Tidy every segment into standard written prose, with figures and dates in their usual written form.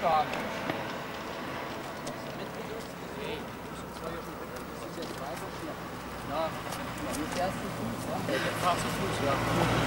gar nicht. Nee, das ist jetzt weiter schlecht. Ja, du fährst zu Fuß, ja? Ich fahr zu Fuß, ja.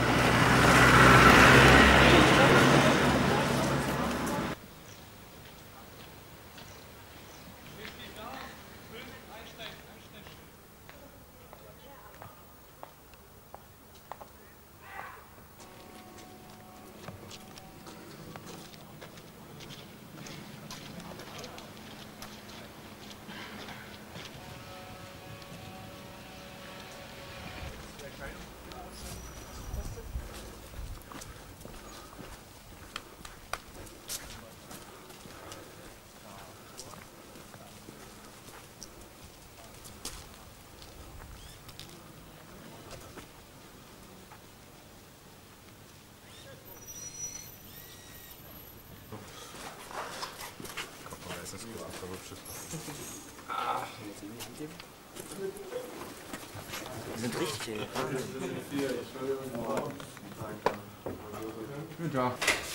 Die sind richtig hier. Guten Tag.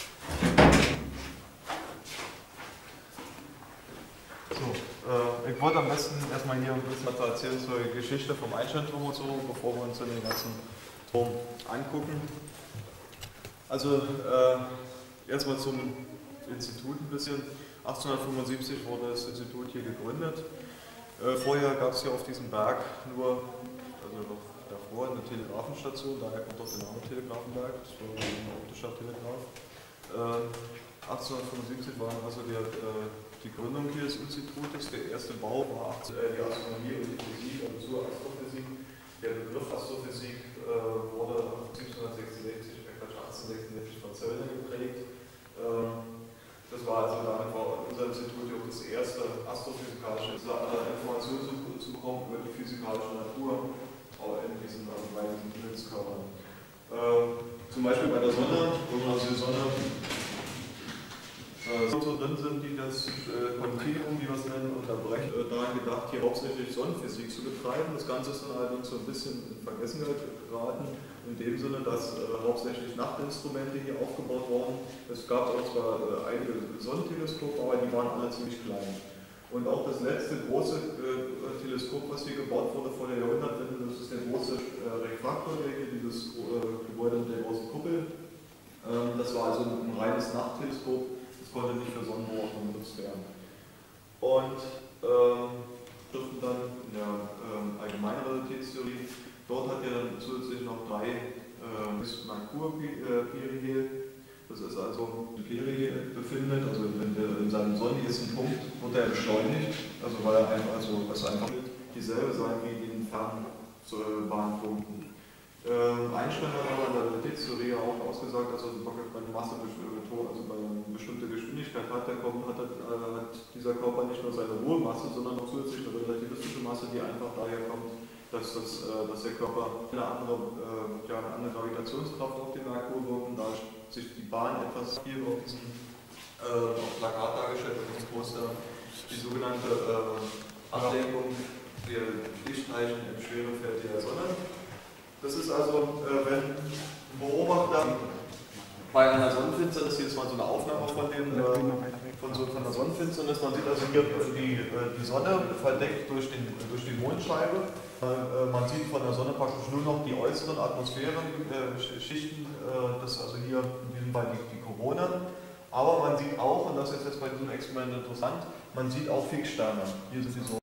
So, ich wollte am besten erstmal hier ein bisschen was erzählen zur Geschichte vom Einsteinturm und so, bevor wir uns dann den ganzen Turm angucken. Also, erstmal zum Institut ein bisschen. 1875 wurde das Institut hier gegründet. Vorher gab es hier auf diesem Berg nur, also noch davor, eine Telegrafenstation, daher kommt auch der Name Telegrafenberg, das war ein optischer Telegraph. 1875 war also die Gründung hier des Institutes. Der erste Bau war die Astronomie und die Physik, also zur Astrophysik. Der Begriff Astrophysik wurde 1866 von Zöllner geprägt. Das war also damit war unser Institut auch das erste astrophysikalische, Informationen zu bekommen über die physikalische Natur in diesen Himmelskörpern. Zum Beispiel bei der Sonne, wo man also die Sonne so drin sind, die das Kontinuum, wie wir es nennen, unterbrechen. Daran gedacht, hier hauptsächlich Sonnenphysik zu betreiben. Das Ganze ist dann allerdings so ein bisschen in Vergessenheit geraten, in dem Sinne, dass hauptsächlich Nachtinstrumente hier aufgebaut wurden. Es gab auch zwar einige Sonnenteleskope, aber die waren alle ziemlich klein. Und auch das letzte große Teleskop, was hier gebaut wurde vor der Jahrhundertwende, das ist der große Refraktor, der hier dieses Gebäude mit der großen Kuppel. Das war also ein reines Nachtteleskop. Konnte nicht für Sonnenbeobachtung benutzt werden. Und dürften dann allgemeine Relativitätstheorie. Dort hat er dann zusätzlich noch drei Merkur-Perihel. Das ist also ein Perihel befindet, also in seinem sonnigsten Punkt wird er beschleunigt, also weil er einfach, dieselbe sein wie in Fernbahnpunkten. Einstein hat aber in der Relativitätstheorie auch ausgesagt, dass also bei einer Masse, also bei einer bestimmten Geschwindigkeit hat dieser Körper nicht nur seine Ruhemasse, sondern auch zusätzlich eine relativistische Masse, die einfach daher kommt, dass der Körper eine andere Gravitationskraft auf den Merkur wirkt und da sich die Bahn etwas hier auf diesem Plakat dargestellt, auf diesem Poster, die sogenannte Ablenkung der Lichtteilchen im Schwerefeld der Sonne. Das ist also, wenn ein Beobachter bei einer Sonnenfinsternis, hier ist mal so eine Aufnahme von der Sonnenfinsternis, man sieht also hier die Sonne verdeckt durch die Mondscheibe. Man sieht von der Sonne praktisch nur noch die äußeren Atmosphärenschichten, das ist also hier in diesem Fall die Korona. Aber man sieht auch, und das ist jetzt bei diesem Experiment interessant, man sieht auch Fixsterne. Hier sind die so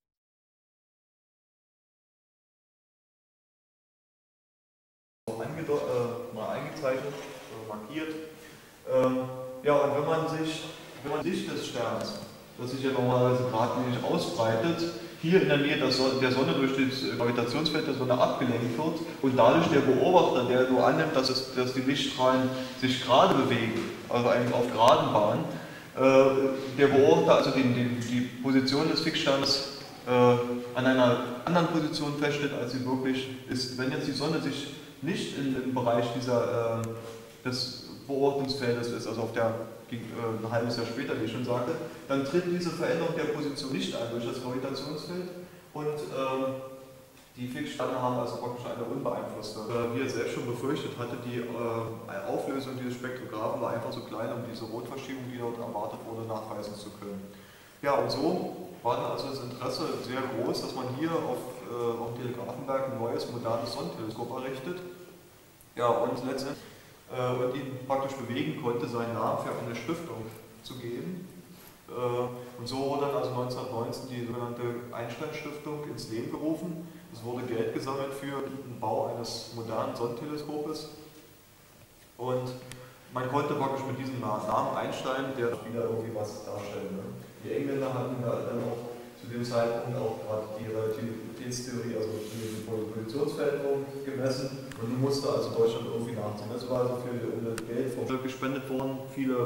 mal eingezeichnet, markiert. Ja, und wenn man sich des Sterns, das sich ja normalerweise geradlinig ausbreitet, hier in der Nähe der Sonne durch das Gravitationsfeld der Sonne abgelenkt wird und dadurch der Beobachter, der so annimmt, dass die Lichtstrahlen sich gerade bewegen, also eigentlich auf geraden Bahnen, der Beobachter also die Position des Fixsterns an einer anderen Position feststellt, als sie wirklich ist. Wenn jetzt die Sonne sich nicht im Bereich des Beobachtungsfeldes ist, also ein halbes Jahr später, wie ich schon sagte, dann tritt diese Veränderung der Position nicht ein durch das Gravitationsfeld und Die Fixsteine haben also praktisch eine unbeeinflusste. Wie er selbst schon befürchtet hatte, die Auflösung dieses Spektrographen war einfach zu klein, um diese Rotverschiebung, die dort erwartet wurde, nachweisen zu können. Ja, und so war dann also das Interesse sehr groß, dass man hier auf dem Telegrafenberg ein neues, modernes Sonnenteleskop errichtet. Ja, und letztendlich ihn praktisch bewegen konnte, seinen Namen für eine Stiftung zu geben. Und so wurde dann also 1919 die sogenannte Einstein-Stiftung ins Leben gerufen. Es wurde Geld gesammelt für den Bau eines modernen Sonnenteleskopes. Und man konnte praktisch mit diesem Namen Einstein, der wieder irgendwie was darstellen. Ne? Die Engländer hatten dann auch zu dem Zeitpunkt auch gerade die Relativitätstheorie, also die Positionsveränderung gemessen. Und die musste also Deutschland irgendwie nachziehen. Das war also für Geld gespendet worden. Viele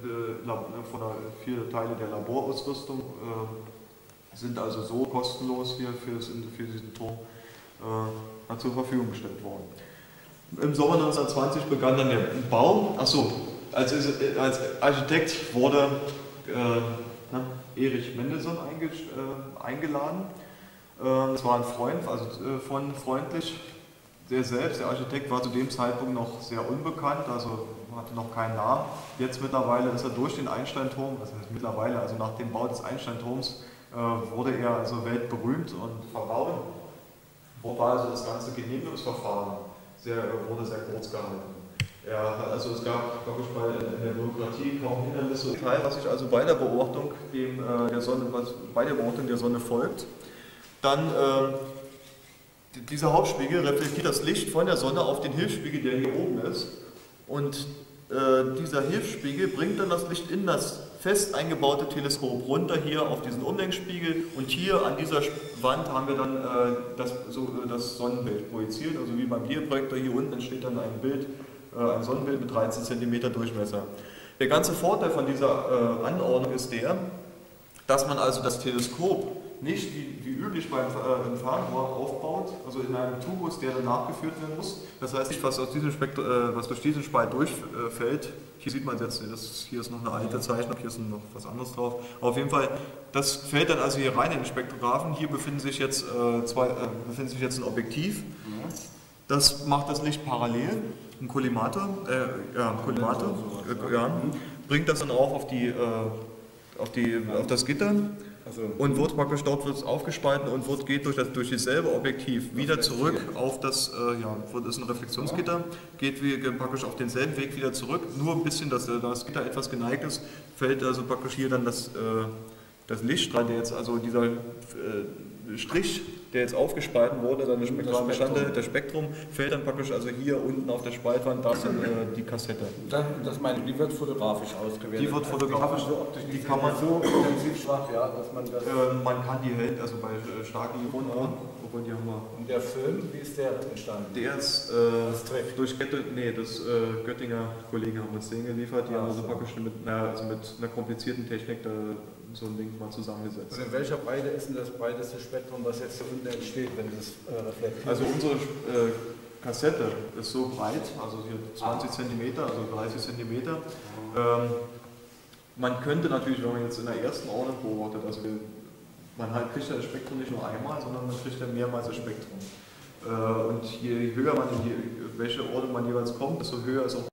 Teile der Laborausrüstung sind also so kostenlos hier für diesen Turm zur Verfügung gestellt worden. Im Sommer 1920 begann dann der Bau. Achso, als Architekt wurde Erich Mendelsohn eingeladen. Das war ein Freund, also freundlich. Der Architekt, war zu dem Zeitpunkt noch sehr unbekannt, also hatte noch keinen Namen. Jetzt mittlerweile ist er durch den Einstein-Turm, also mittlerweile, also nach dem Bau des Einstein-Turms, wurde er also weltberühmt und verbaut. Wobei also das ganze Genehmigungsverfahren wurde sehr kurz gehalten. Also es gab, glaube ich, in der Bürokratie kaum Hindernisse. Was sich also bei der Beobachtung der Sonne folgt, dann dieser Hauptspiegel reflektiert das Licht von der Sonne auf den Hilfsspiegel, der hier oben ist. Und dieser Hilfsspiegel bringt dann das Licht in das fest eingebaute Teleskop runter, hier auf diesen Umlenkspiegel. Und hier an dieser Wand haben wir dann das Sonnenbild projiziert. Also wie beim Bierprojektor hier unten entsteht dann ein Sonnenbild mit 13 cm Durchmesser. Der ganze Vorteil von dieser Anordnung ist der, dass man also das Teleskop nicht wie üblich beim Fernrohr aufbaut, also in einem Tubus, der dann nachgeführt werden muss. Das heißt nicht, was durch diesen Spalt durchfällt. Hier sieht man jetzt, hier ist noch eine alte Zeichnung, hier ist noch was anderes drauf. Aber auf jeden Fall, das fällt dann also hier rein in den Spektrographen. Hier befindet sich jetzt ein Objektiv. Das macht das Licht parallel, ein Kollimator, bringt das dann auch auf das Gitter. Und wird praktisch dort aufgespalten und geht durch dasselbe Objektiv wieder zurück auf das, ist ein Reflexionsgitter, geht praktisch auf denselben Weg wieder zurück, nur ein bisschen, dass das Gitter etwas geneigt ist, fällt also praktisch hier dann das Lichtstrahl, der jetzt also dieser Strich, der jetzt aufgespalten wurde, dann das Spektrum, fällt dann praktisch also hier unten auf der Spaltwand, da ist dann die Kassette. Das meine ich, die wird fotografisch ausgewertet. Die wird fotografisch, die kann man so intensiv schwach, ja, dass man das... man kann die hellen, also bei starken Ionen, obwohl die haben wir... Und der Film, wie ist der entstanden? Der ist durch Göttinger Kollegen haben uns den geliefert, die haben also praktisch mit einer komplizierten Technik so ein Ding mal zusammengesetzt. Und in welcher Breite ist denn das breiteste Spektrum, was jetzt hier unten entsteht, wenn das reflektiert? Also unsere Kassette ist so breit, also hier 20 cm, also 30 cm. Man könnte natürlich, wenn man jetzt in der ersten Ordnung beobachtet, also man kriegt ja das Spektrum nicht nur einmal, sondern man kriegt ja mehrmals das Spektrum. Und je höher man welche Ordnung man jeweils kommt, desto höher ist auch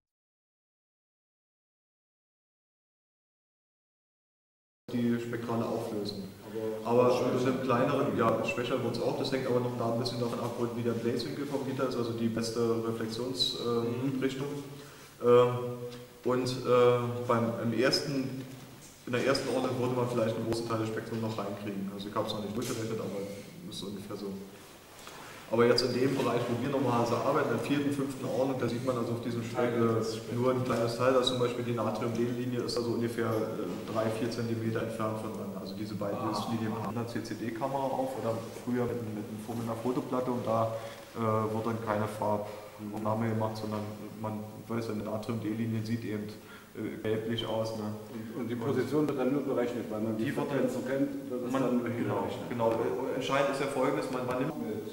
die spektrale Auflösung. Aber mit einem kleineren, schwächer wird es auch, das hängt aber noch da ein bisschen davon ab, wie der Bläswinkel vom Gitter ist, also die beste Reflexionsrichtung. In der ersten Ordnung würde man vielleicht einen großen Teil des Spektrums noch reinkriegen. Also ich habe es noch nicht durchgerechnet, aber das ist ungefähr so. Aber jetzt in dem Bereich, wo wir normalerweise arbeiten, in der 4., 5. Ordnung, da sieht man also auf diesem Spektrum nur ein kleines Teil, also zum Beispiel die Natrium-D-Linie ist also ungefähr 3-4 cm entfernt voneinander. Also diese beiden Linien haben eine CCD-Kamera auf oder früher mit einer Fotoplatte und da wird dann keine Farbaufnahme gemacht, sondern man weiß, eine Natrium-D-Linie sieht eben gelblich aus. Ne? Und die Position wird dann nur berechnet, weil man die Frequenz so kennt, wird es dann berechnet. Genau. Entscheidend ist ja folgendes, man nimmt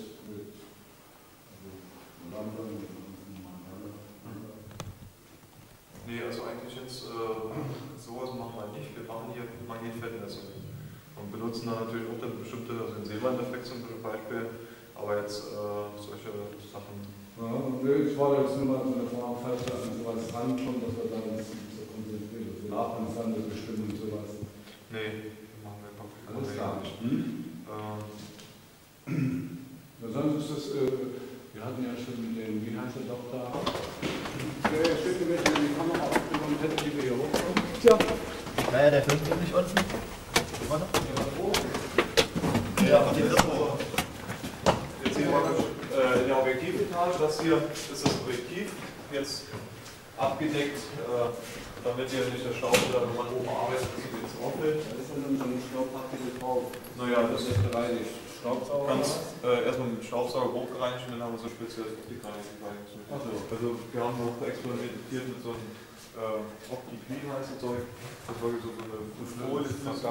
nee, also eigentlich jetzt sowas machen wir nicht. Wir machen hier Magnetfeldmessungen und benutzen dann natürlich auch dann bestimmte, also in Seemann-Reflexion zum Beispiel, Aber jetzt solche Sachen. Ja, ich war jetzt nur mal so eine Frage, falls da an sowas rankommt, dass wir da ein bisschen so konzentrieren, also Nachkonstante bestimmen und sowas. Nee, machen wir nicht. Alles klar. nicht. Sonst ist das, wir hatten ja schon den, wie heißt der Doktor? Der steht mir in die Kamera aufgenommen, hätte die wir hier hochkommen. Tja. Naja, der filmt nämlich unten. Immer noch? Ja, Jetzt sehen wir in der Objektivetage, das hier ist das Objektiv, jetzt abgedeckt, damit hier nicht der Staub oder wenn man oben arbeitet, dass hier jetzt auffällt. Da ist ja dann so ein Staubpartikel drauf. Naja, das ist bereinigt. Staubsauger? ganz erstmal mit dem Staubsauger hochgereinigt und dann haben wir so speziell Optikreinigung. Also wir haben auch experimentiert mit so einem Opti-Clean heißt das Zeug. Das war so eine Folie,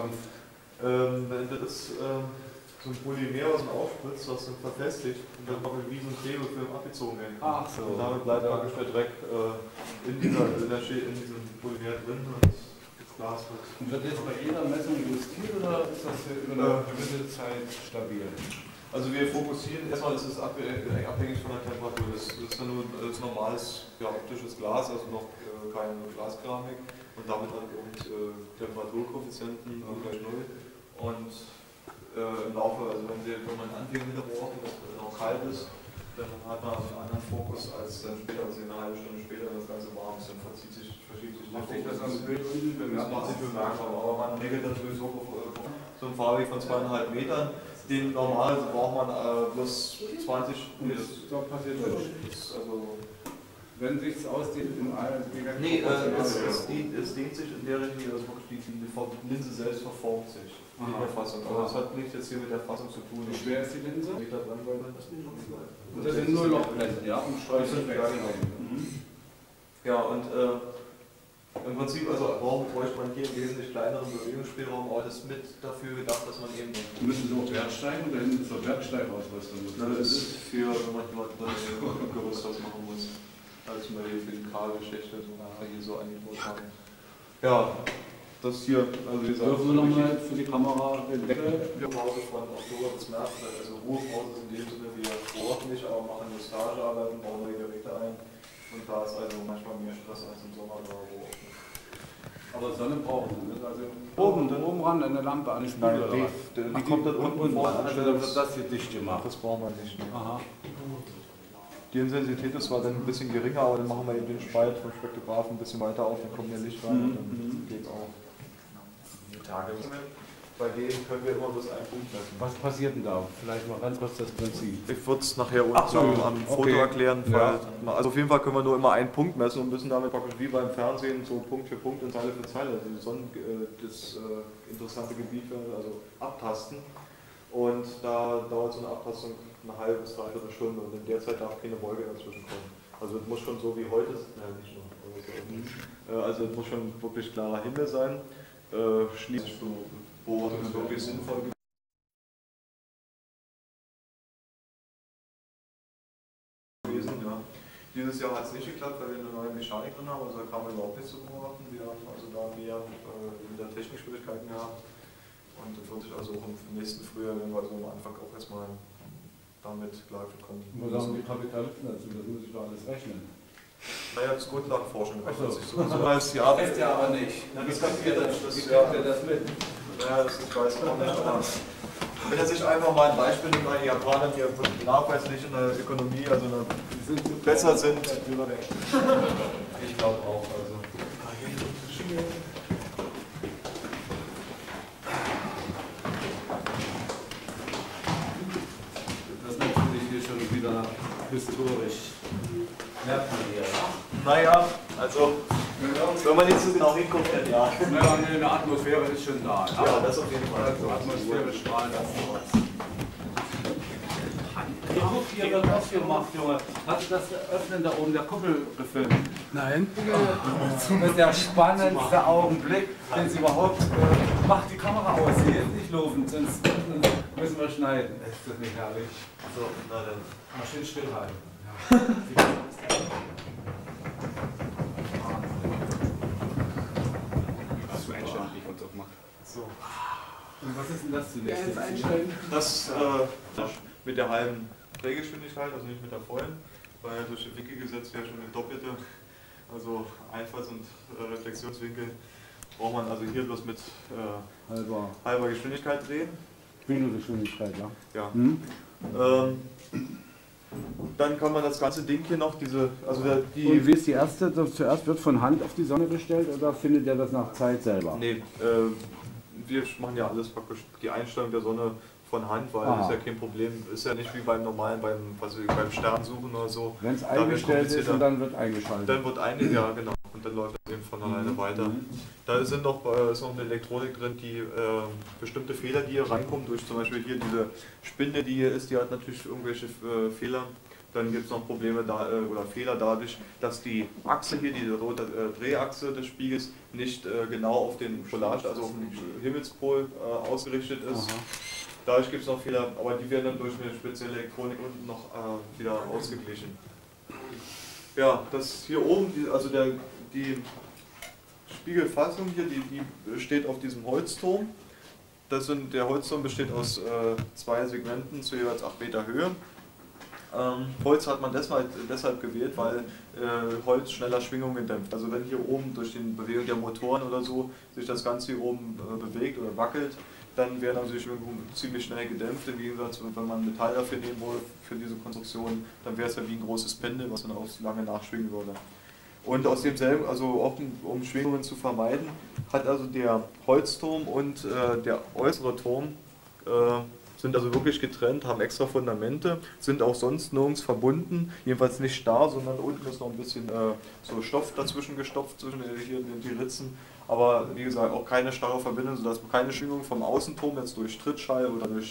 das ist so ein Polymer, was man aufspritzt, was dann verfestigt und dann praktisch wie so ein Klebefilm abgezogen werden kann. Ach so. Und damit bleibt praktisch der Dreck in diesem Polymer drin und das Glas wird. Und wird jetzt bei jeder Messung justiert oder ist das über eine gewisse Zeit stabil? Also wir fokussieren, erstmal ist es abhängig von der Temperatur. Das ist dann nur normales optisches Glas, also noch keine Glaskeramik und damit dann Temperaturkoeffizienten gleich 0. Und im Laufe, also wenn man anfängt mit der Beobachtung, dass es noch kalt ist, dann hat man also einen anderen Fokus als dann später, also eine halbe Stunde später, wenn das Ganze warm ist, dann verschiebt sich Macht sich das am Bild unten das macht sich bemerkbar, aber man regelt dann sowieso so einen Fahrweg von 2,5 Metern. Den normalerweise braucht man bloß 20. Da passiert nichts. Also wenn sich ausdehnt in allen nee, es dehnt sich in der Richtung, also wirklich die Linse selbst verformt sich. In der Fassung. Aber das hat nichts jetzt hier mit der Fassung zu tun. Wie schwer ist die Linse? Meter dran, weil das Und das sind nur Lochblenden, ja? Und Streifen ja, und im Prinzip bräuchte man hier einen wesentlich kleineren Bewegungsspielraum, aber das ist mit dafür gedacht, dass man eben. Müssen Sie auch Bergsteigen oder hinten zur Bergsteigausrüstung? Das ist für, wenn man dort im Gerüst was machen muss. Also zum Beispiel für die Kabelschächte, so hier so angebaut haben. Ja, das hier, also wie gesagt. Dürfen wir nochmal für die Kamera entdecken? Wir Pause von Oktober bis März, also Ruhepause in dem Sinne, wir beobachten nicht, aber machen Stagearbeiten, bauen neue Geräte ein. Und da ist also manchmal mehr Stress als im Sommer oder wo auch nicht. Aber Sonne brauchen Sie, ne? Also oben ran eine Lampe, eine Spiegel oder was? Die kommt dann unten vorne. Also dann wird das hier dicht gemacht. Das brauchen wir nicht. Ne? Aha. Die Intensität ist zwar dann ein bisschen geringer, aber dann machen wir eben den Spalt vom Spektrographen ein bisschen weiter auf, dann kommt mehr Licht rein und dann geht's auch. Bei denen können wir immer bloß einen Punkt messen. Was passiert denn da? Vielleicht mal ganz kurz das Prinzip. Ich würde es nachher unten am Foto erklären. Weil, also auf jeden Fall können wir nur immer einen Punkt messen und müssen damit praktisch wie beim Fernsehen so Punkt für Punkt und Zeile für Zeile das interessante Gebiet also abtasten. Und da dauert so eine Abtastung eine halbe bis dreiviertel Stunde und in der Zeit darf keine Wolke dazwischen kommen. Also es muss schon so wie heute, nicht nur, also es muss schon wirklich klarer Himmel sein. Schließlich wo es wirklich sinnvoll gewesen. Ja. Dieses Jahr hat es nicht geklappt, weil wir eine neue Mechanik drin haben, also da kann man überhaupt nicht zu beobachten. Wir haben also da mehr wieder Technikschwierigkeiten gehabt. Und das wird sich also auch im nächsten Frühjahr, wenn wir also am Anfang auch erstmal damit klarkommen. Wo sagen die Kapitalisten dazu? Das muss ich doch alles rechnen. Naja, das ist Grundlagenforschung rechnet sich sowieso als ja. Das ja aber nicht. Na, das kapiert er nicht. Wie kriegt er das mit? Naja, das ich weiß auch nicht. Aber wenn er sich einfach mal ein Beispiel nimmt, weil die Japaner, die nachweislich in der Ökonomie also besser sind. Ich glaube auch. Also. Das ist natürlich hier schon wieder historisch. Merkt man hier, ja? Naja, also wenn man jetzt so genau hinguckt, dann ja. Naja, eine Atmosphäre ist schon da. Ja, das auf jeden Fall. Also Atmosphäre strahlen das aus. Hier wird aufgemacht, Junge. Hast du das Öffnen da oben der Kuppel gefilmt? Nein. Das ist der spannendste Augenblick, den es überhaupt macht. Die Kamera aus, sie ist nicht laufen, sonst müssen wir schneiden. Ist das nicht herrlich? So, na dann. Mal schön stillhalten. Das ist einstellen, wie ich uns auch mache. So. Und was ist denn das zunächst? Wer jetzt einstellen? Das mit der halben Drehgeschwindigkeit, also nicht mit der vollen, weil durch das Winkelgesetz wäre schon eine doppelte, also Einfalls- und Reflexionswinkel braucht man also hier bloß mit halber Geschwindigkeit drehen. Spiegelgeschwindigkeit, ja. Ja. Dann kann man das ganze Ding hier noch, Und wie ist die erste? Zuerst wird von Hand auf die Sonne gestellt oder findet ihr das nach Zeit selber? Nee, wir machen ja alles praktisch, die Einstellung der Sonne von Hand, weil das ist ja kein Problem, ist ja nicht wie beim normalen, beim Sternsuchen oder so. Wenn es eingestellt ist und dann wird eingeschaltet. Dann wird ja genau, und dann läuft es eben von alleine weiter. Da ist noch eine Elektronik drin, die bestimmte Fehler, die hier reinkommen, durch zum Beispiel hier diese Spinne, die hier ist, die hat natürlich irgendwelche Fehler. Dann gibt es noch Probleme oder Fehler dadurch, dass die Achse hier, diese rote Drehachse des Spiegels, nicht genau auf den Polage, also auf den Himmelspol ausgerichtet ist. Dadurch gibt es noch Fehler, aber die werden dann durch eine spezielle Elektronik unten noch wieder ausgeglichen. Ja, das hier oben, also die Spiegelfassung hier, die steht auf diesem Holzturm. Der Holzturm besteht aus 2 Segmenten zu jeweils 8 Meter Höhe. Holz hat man deshalb gewählt, weil Holz schneller Schwingungen dämpft. Also wenn hier oben durch die Bewegung der Motoren oder so sich das Ganze hier oben bewegt oder wackelt, dann werden also die Schwingungen ziemlich schnell gedämpft. Im Gegensatz, wenn man Metall dafür nehmen würde, für diese Konstruktion, dann wäre es ja wie ein großes Pendel, was dann auch lange nachschwingen würde. Und aus demselben, also auch um Schwingungen zu vermeiden, hat also der Holzturm und der äußere Turm sind also wirklich getrennt, haben extra Fundamente, sind auch sonst nirgends verbunden, jedenfalls nicht starr, sondern unten ist noch ein bisschen so Stoff dazwischen gestopft, zwischen hier die Ritzen. Aber wie gesagt, auch keine starre Verbindung, sodass keine Schwingung vom Außenturm jetzt durch Trittschall oder durch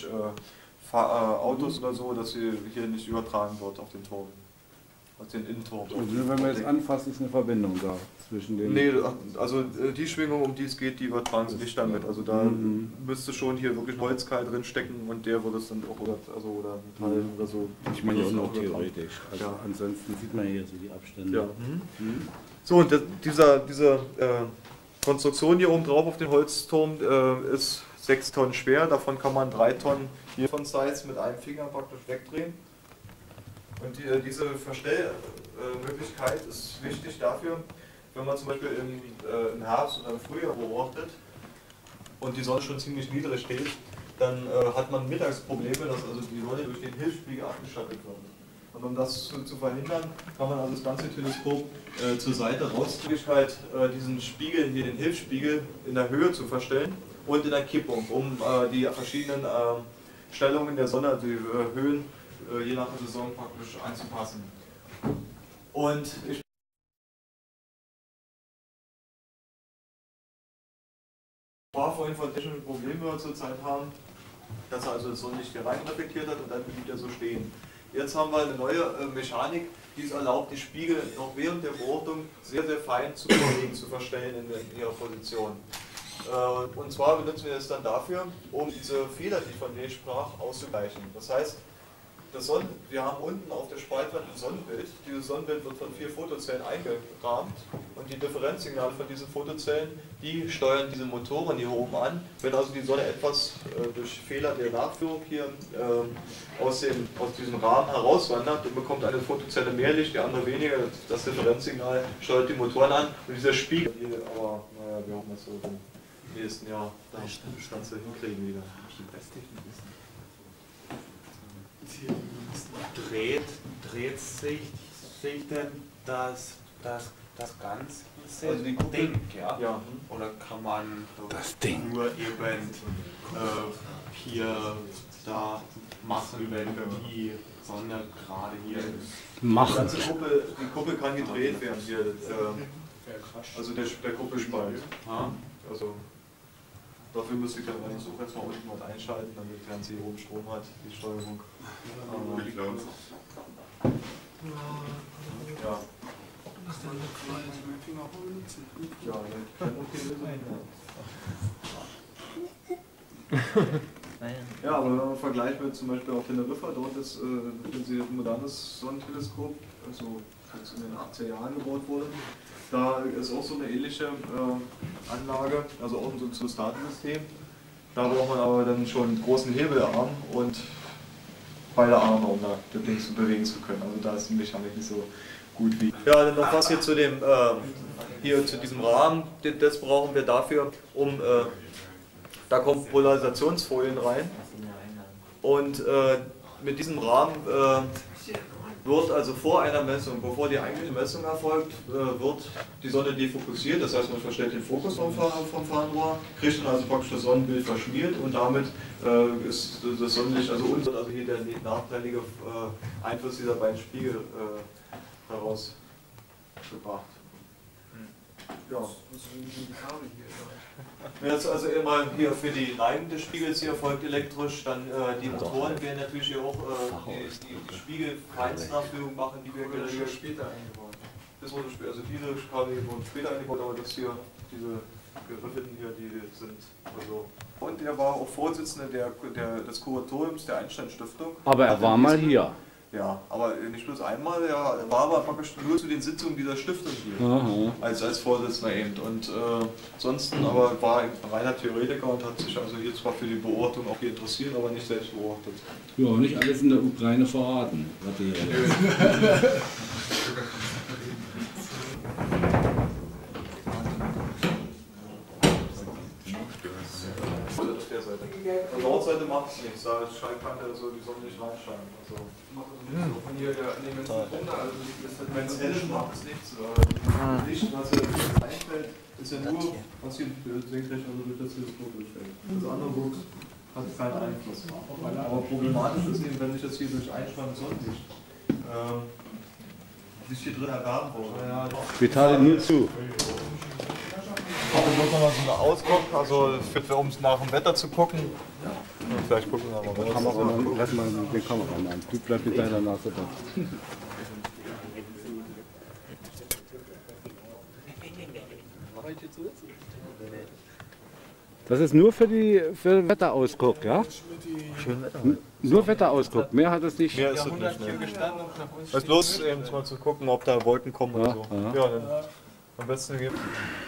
Autos oder so, dass sie hier nicht übertragen wird auf den Turm, auf den Innenturm. Und nur wenn man jetzt anfasst, ist eine Verbindung da zwischen den... Nee, also die Schwingung, um die es geht, die übertragen sie nicht damit. Also da müsste schon hier wirklich Holzkeil drin stecken und der würde es dann auch, oder Metall oder so. Ich meine ja auch theoretisch. Also ja. Ansonsten sieht man hier so die Abstände. Ja. So, und diese Konstruktion hier oben drauf auf den Holzturm ist 6 Tonnen schwer, davon kann man 3 Tonnen hier von Size mit einem Finger praktisch wegdrehen. Und diese Verstellmöglichkeit ist wichtig dafür, wenn man zum Beispiel im Herbst oder im Frühjahr beobachtet und die Sonne schon ziemlich niedrig steht, dann hat man Mittagsprobleme, dass also die Sonne durch den Hilfsspiegel abgeschattet wird. Und um das zu verhindern, kann man also das ganze Teleskop zur Seite raus, diesen Spiegel hier, den Hilfsspiegel, in der Höhe zu verstellen und in der Kippung, um die verschiedenen Stellungen der Sonne, also die Höhen, je nach der Saison praktisch anzupassen. Und ich war vorhin von technischen Problemen, die wir zurzeit haben, dass er also das Sonnenlicht hier rein reflektiert hat und dann blieb er so stehen. Jetzt haben wir eine neue Mechanik, die es erlaubt, die Spiegel noch während der Beobachtung sehr, sehr fein zu bewegen, zu verstellen in ihrer Position. Und zwar benutzen wir das dann dafür, um diese Fehler, die ich von denen sprach, auszugleichen. Das heißt, wir haben unten auf der Spaltwand ein Sonnenbild. Dieses Sonnenbild wird von 4 Fotozellen eingerahmt und die Differenzsignale von diesen Fotozellen, die steuern diese Motoren hier oben an. Wenn also die Sonne etwas durch Fehler der Nachführung hier aus diesem Rahmen herauswandert und bekommt eine Fotozelle mehr Licht, die andere weniger, das Differenzsignal steuert die Motoren an und dieser Spiegel, aber naja, wir hoffen, dass wir im nächsten Jahr das Ganze hinkriegen wieder. Dreht sich denn das ganze also die Kuppel, Ding, ja? Ja. Oder kann man das Ding nur eben hier, da machen, wenn die Sonne gerade hier ist? Machen. Die Kuppel kann gedreht werden hier, also der Kuppelspalt. Also dafür müsste ich dann eigentlich so jetzt mal unten was einschalten, damit der ganze hier oben Strom hat, die Steuerung. Ja. Ja, ja, aber wenn man vergleicht mit zum Beispiel auch Teneriffa, dort ist ein modernes Sonnenteleskop, also das in den 80er Jahren gebaut wurde. Da ist auch so eine ähnliche Anlage, also auch so ein Statensystem. Da braucht man aber dann schon einen großen Hebelarm und beide Arme, um da das Ding zu bewegen zu können. Also da ist die Mechanik nicht so gut wie. Ja, dann noch was hier zu dem hier zu diesem Rahmen. Das brauchen wir dafür, um da kommen Polarisationsfolien rein. Und mit diesem Rahmen wird also vor einer Messung, bevor die eigentliche Messung erfolgt, wird die Sonne defokussiert, das heißt man verstellt den Fokus vom Fernrohr, kriegt dann also praktisch das Sonnenbild verschmiert und damit ist das Sonnenlicht, also hier der nachteilige Einfluss dieser beiden Spiegel herausgebracht. Ja. Jetzt also immer hier für die Neigung des Spiegels hier erfolgt elektrisch, dann die Motoren werden natürlich hier auch die Spiegelfeinstnachführung machen, die wir geregelt später eingebaut. Das wurde später, also diese Kabel wurden später eingebaut, aber das hier, diese Griffe hier, die sind also. Und er war auch Vorsitzender des Kuratoriums der Einstein-Stiftung. Aber er war mal hier. Ja, aber nicht bloß einmal, er war aber praktisch nur zu den Sitzungen dieser Stiftung hier, als Vorsitzender eben. Und ansonsten aber war ein reiner Theoretiker und hat sich also hier zwar für die Beobachtung auch hier interessiert, aber nicht selbst beobachtet. Ja, nicht alles in der Ukraine verraten. Die Nordseite macht es nichts, da kann so die Sonne nicht reinscheinen. Also, Von hier nehmen wir runter, also wenn es hell ist, macht es nichts. Das Licht, was hier einfällt, ist ja nur, was hier senkrecht also durch das Teleskop durchfällt. Das andere Wuchs hat keinen Einfluss. Aber problematisch ist eben, wenn sich das hier durch einschwammendes Sonnenlicht sich hier drin erwerben wollen. Vitali, nur zu. Also bloß nochmal so eine Ausguck, also um nach dem Wetter zu gucken. Ja, vielleicht gucken wir mal. Kameramann, lass mal den Kameramann. Du bleibst mit deiner Nase da. Das ist nur für den Wetterausguck, ja? Schön Wetter. Nur Wetterausguck, mehr hat es nicht. Mehr ist es nicht. Es ist bloß eben mal zu gucken, ob da Wolken kommen oder so. Ja, dann am besten hier.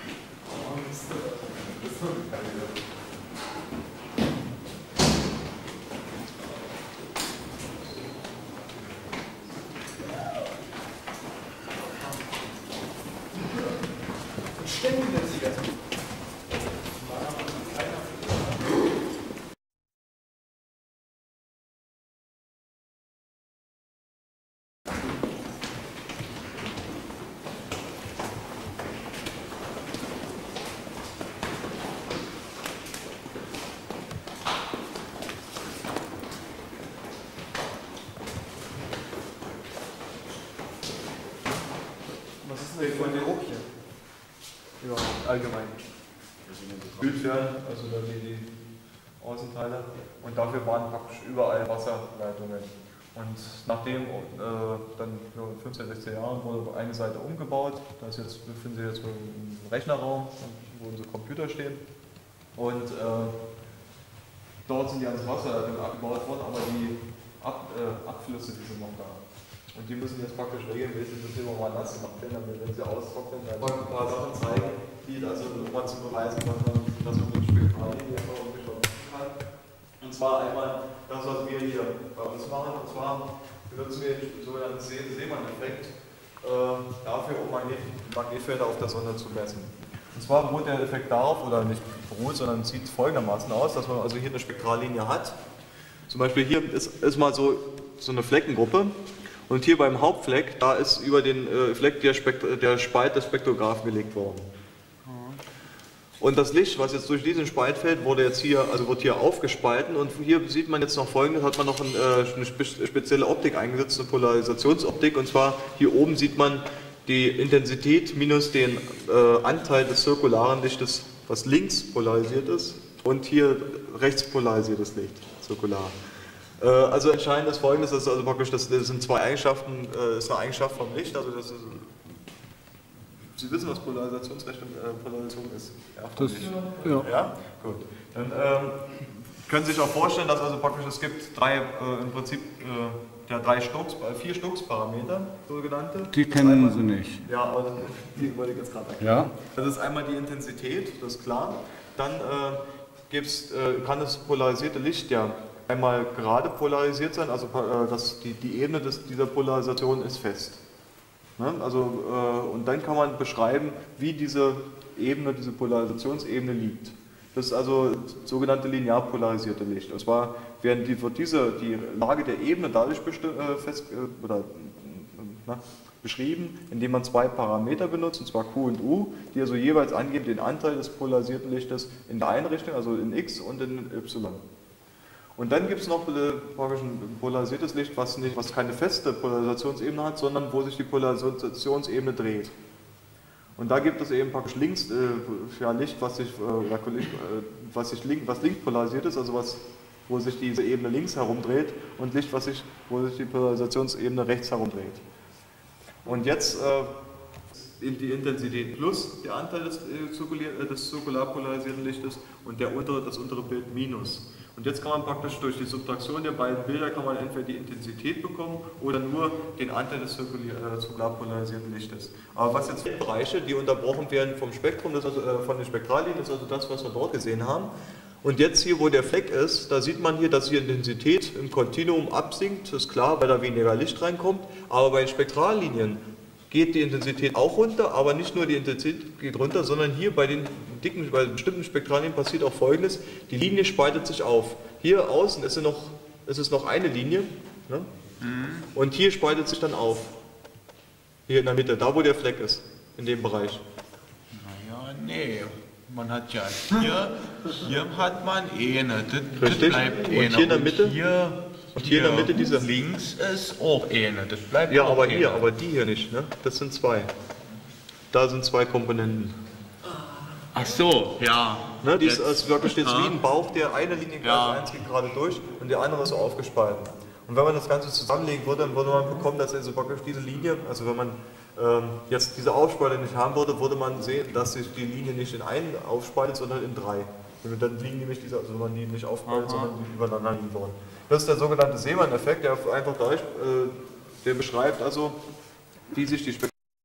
Was ist denn der von der Druck hier? Ja, allgemein. Gekühlt werden, also die Außenteile. Und dafür waren praktisch überall Wasserleitungen. Und nachdem dann 15, 16 Jahren wurde eine Seite umgebaut, befinden Sie jetzt im Rechnerraum, wo unsere Computer stehen. Und dort sind die ganzen Wasserleitungen abgebaut worden, aber die Abflüsse, die sind noch da. Und die müssen jetzt praktisch regelmäßig das Thema mal nass gemacht werden, damit wenn sie austrocknen, dann ein paar Sachen zeigen, die also nochmal zu beweisen, dass man mit Spekulativen kann. Und zwar einmal das, was wir hier bei uns machen, und zwar benutzen wir den sogenannten Seemann-Effekt dafür, um Magnetfelder auf der Sonne zu messen. Und zwar beruht der Effekt darauf, oder nicht beruht, sondern sieht folgendermaßen aus, dass man also hier eine Spektrallinie hat. Zum Beispiel hier ist mal so eine Fleckengruppe. Und hier beim Hauptfleck, da ist über den Fleck der Spalt des Spektrographen gelegt worden. Und das Licht, was jetzt durch diesen Spalt fällt, wird hier aufgespalten. Und hier sieht man jetzt noch Folgendes, hat man noch eine spezielle Optik eingesetzt, eine Polarisationsoptik. Und zwar hier oben sieht man die Intensität minus den Anteil des zirkularen Lichtes, was links polarisiert ist. Und hier rechts polarisiertes Licht, zirkular. Also entscheidend ist Folgendes, das ist also praktisch, das sind zwei Eigenschaften, ist eine Eigenschaft vom Licht, also das ist, Sie wissen, was Polarisationsrecht und Polarisation ist? Ja, ja? Gut. Dann können Sie sich auch vorstellen, dass also praktisch es gibt im Prinzip 4 Stokes-Parameter, sogenannte. Die kennen Sie nicht. Ja, aber die wollte ich jetzt gerade erklären. Ja? Das ist einmal die Intensität, das ist klar. Dann kann das polarisierte Licht ja einmal gerade polarisiert sein, also die Ebene dieser Polarisation ist fest. Ne? Also, und dann kann man beschreiben, wie diese Polarisationsebene liegt. Das ist also das sogenannte linear polarisierte Licht. Und zwar wird die Lage der Ebene dadurch beschrieben, indem man zwei Parameter benutzt, und zwar Q und U, die also jeweils angeben den Anteil des polarisierten Lichtes in der einen Richtung, also in X und in Y. Und dann gibt es noch praktisch ein polarisiertes Licht, was keine feste Polarisationsebene hat, sondern wo sich die Polarisationsebene dreht. Und da gibt es eben praktisch links Licht, was links polarisiert ist, also wo sich diese Ebene links herumdreht, und Licht, wo sich die Polarisationsebene rechts herumdreht. Und jetzt die Intensität plus der Anteil des zirkular polarisierten Lichtes und das untere Bild minus. Und jetzt kann man praktisch durch die Subtraktion der beiden Bilder kann man entweder die Intensität bekommen oder nur den Anteil des zirkular polarisierten Lichtes. Aber was jetzt Bereiche, die unterbrochen werden vom Spektrum, von den Spektrallinien, ist also das, was wir dort gesehen haben. Und jetzt hier, wo der Fleck ist, da sieht man hier, dass die Intensität im Kontinuum absinkt. Das ist klar, weil da weniger Licht reinkommt. Aber bei den Spektrallinien geht die Intensität auch runter, aber nicht nur die Intensität geht runter, sondern hier bei bestimmten Spektrallinien passiert auch Folgendes: Die Linie spaltet sich auf. Hier außen ist es noch eine Linie, ne? Und hier spaltet sich dann auf. Hier in der Mitte, da wo der Fleck ist, in dem Bereich. Naja, nee. Man hat ja hier hat man eine, das Richtig. bleibt Und hier in der Mitte? Und hier in der Mitte diese. Links ist auch eine, das bleibt Ja, auch aber eine. hier, aber die hier nicht, ne? Das sind zwei. Da sind zwei Komponenten. Ach so, ja. Ne, die ist wirklich jetzt wie ein Bauch, der eine Linie gleich eins geht gerade durch und der andere ist so aufgespalten. Und wenn man das Ganze zusammenlegen würde, dann würde man bekommen, dass also wirklich diese Linie, also wenn man jetzt diese Aufspaltung nicht haben würde, würde man sehen, dass sich die Linie nicht in einen aufspaltet, sondern in drei. Und dann liegen nämlich also wenn man die nicht aufspaltet, sondern die übereinander liegen würden. Das ist der sogenannte Seemann-Effekt, der einfach dadurch, der beschreibt also, wie sich die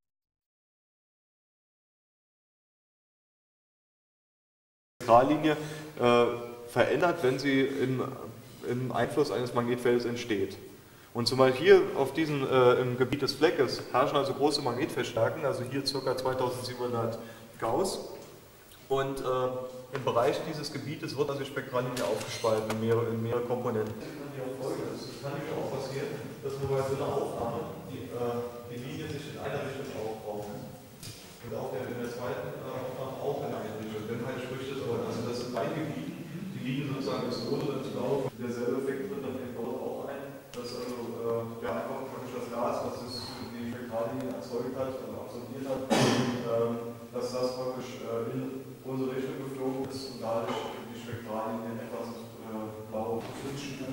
Spektrallinie verändert, wenn sie im Einfluss eines Magnetfeldes entsteht. Und zum Beispiel hier auf im Gebiet des Fleckes herrschen also große Magnetfeldstärken, also hier ca. 2700 Gauss. Und im Bereich dieses Gebietes wird also die Spektrallinie aufgespalten in mehrere Komponenten. Es kann nämlich auch passieren, dass man bei so einer Aufnahme die Linie sich in eine Richtung aufbaut. Und auch in der zweiten Aufnahme auch in eine Richtung. Wenn halt spricht das aber, also das sind beide Gebiete, die Linie sozusagen ins Rote und ins Blaue. Derselbe Effekt tritt dann dort auch ein, dass also einfach praktisch das Gas, was die Spektrallinie erzeugt hat, also absorbiert hat, dass das praktisch in unsere Richtung geflogen ist und dadurch die Spektrallinie etwas blau flitschen.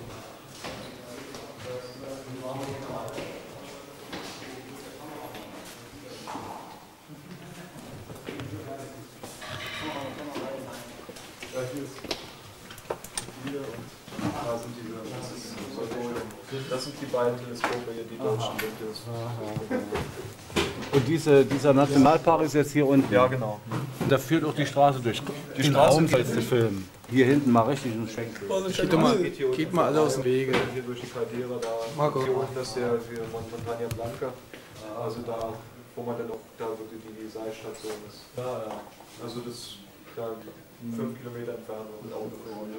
Das sind die beiden Teleskope hier, die deutschen Teleskope. Und dieser Nationalpark ist jetzt hier unten. Ja, genau. Und da führt auch die Straße durch. Die Straße Raum sollst du filmen. Hier hinten mal richtig einen Schwenk. Geht mal alle aus dem Wege. Hier durch die Caldera da. Marco. Hier unten ist der Montaña Blanca. Also da, wo man dann auch, da wo die Seilstation ist. Ja, ja. Also das da 5 Kilometer Entfernung mit Auto.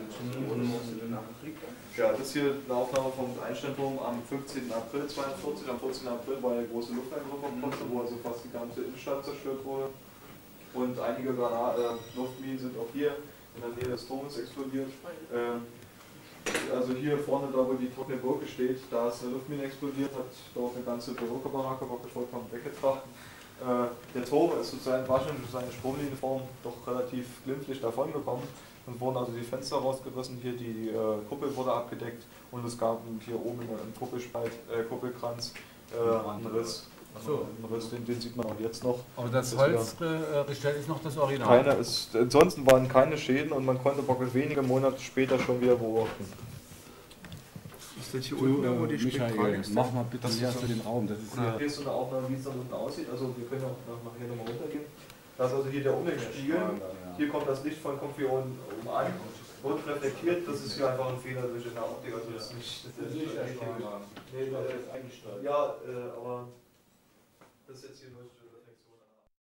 Ja, das ist hier eine Aufnahme vom Einsteinturm am 15. April 1942. Am 14. April war der große Luftangriff auf Potsdam, wo also fast die ganze Innenstadt zerstört wurde. Und einige Luftminen sind auch hier in der Nähe des Turmes explodiert. Also hier vorne, da wo die trockene Burg steht, da ist eine Luftmine explodiert, hat dort eine ganze Bürobaracke vollkommen weggetragen. Der Turm ist sozusagen wahrscheinlich durch seine Stromlinienform doch relativ glimpflich davon gekommen. Und wurden also die Fenster rausgerissen, hier die Kuppel wurde abgedeckt und es gab hier oben im Kuppelkranz einen Riss. Also einen Riss, den sieht man auch jetzt noch. Aber das Holzgestell ist noch das Original. Ansonsten waren keine Schäden und man konnte praktisch wenige Monate später schon wieder beobachten. Ist das hier unten, wo die Michael, mach mal bitte hier hast du den Raum. Das ist hier ist so eine Aufnahme, wie es da unten aussieht. Also wir können auch nachher nochmal runtergehen. Das ist also hier der Umlegspiegel. Hier kommt das Licht kommt hier oben an rot reflektiert, das ist hier einfach ein Fehler durch in der Optik, also das ist nicht... Das ist nicht erstmal. Nee, Das ist eingestellt. ja, aber das ist jetzt hier nur...